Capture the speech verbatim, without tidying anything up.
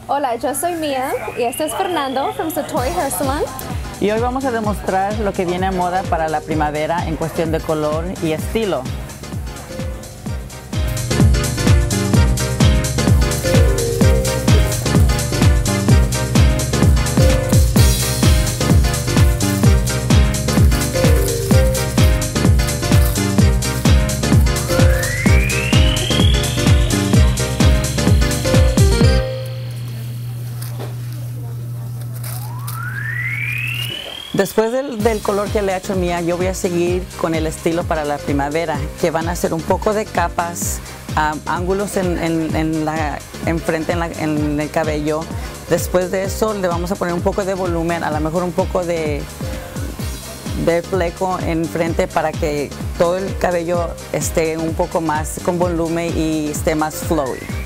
Hola, yo soy Mia y este es Fernando from Satori Hair Salon. Y hoy vamos a demostrar lo que viene a moda para la primavera en cuestión de color y estilo. Después del, del color que le ha hecho Mia, yo voy a seguir con el estilo para la primavera, que van a ser un poco de capas, um, ángulos en, en, en la enfrente en, la, en el cabello. Después de eso le vamos a poner un poco de volumen, a lo mejor un poco de, de fleco enfrente para que todo el cabello esté un poco más con volumen y esté más flowy.